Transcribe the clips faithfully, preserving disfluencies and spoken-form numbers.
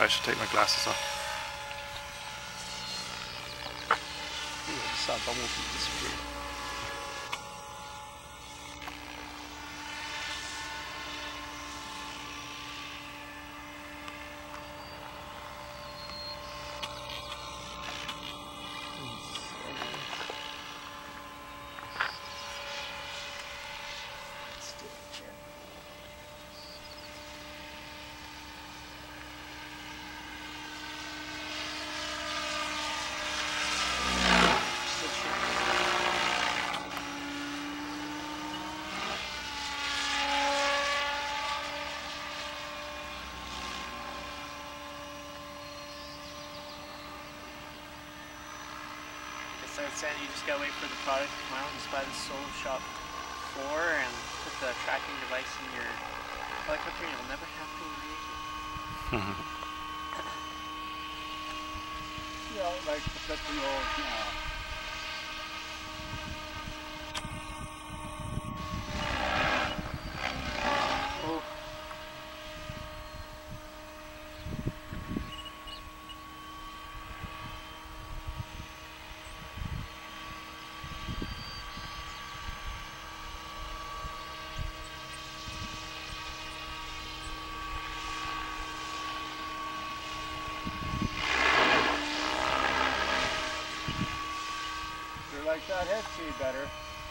I should take my glasses off. Ooh, I just saw Bumblebee disappear. So I was saying you just gotta wait for the product to come out and just buy the Solo Shop four and put the tracking device in your helicopter and you'll never have to engage it. Yeah, like the fifty old now. Oh. Like that head see better.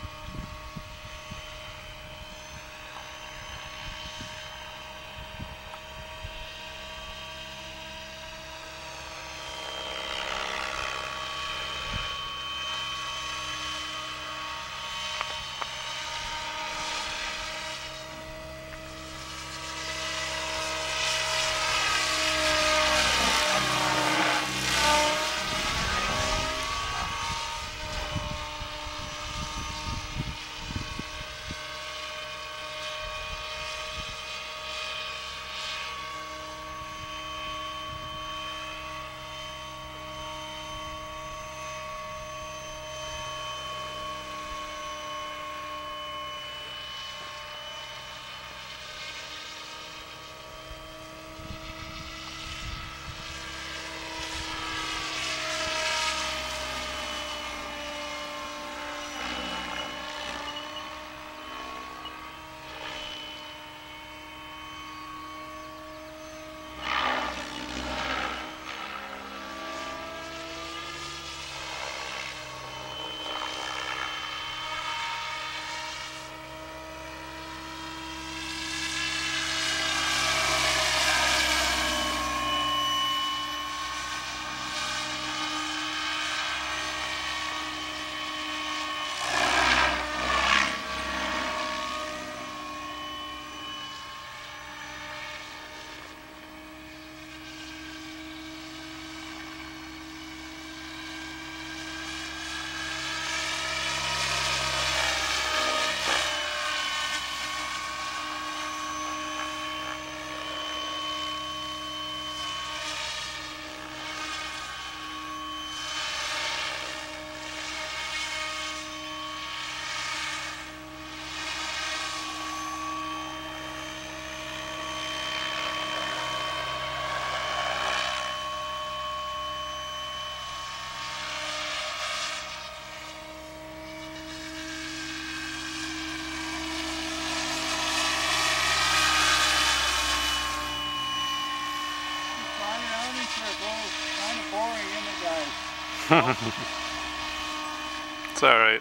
It's alright.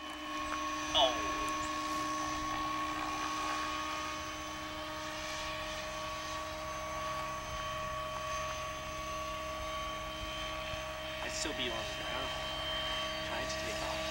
Oh. I'd still be on the ground trying to take off.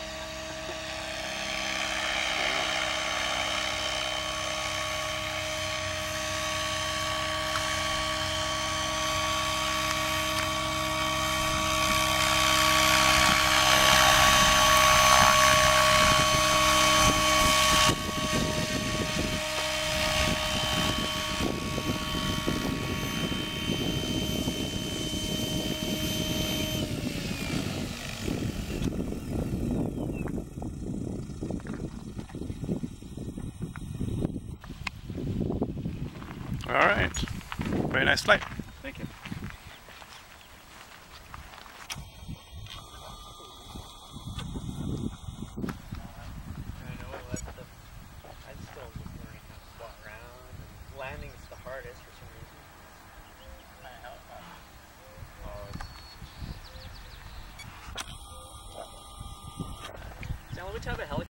Alright. Very nice flight. Thank you. to have a helicopter.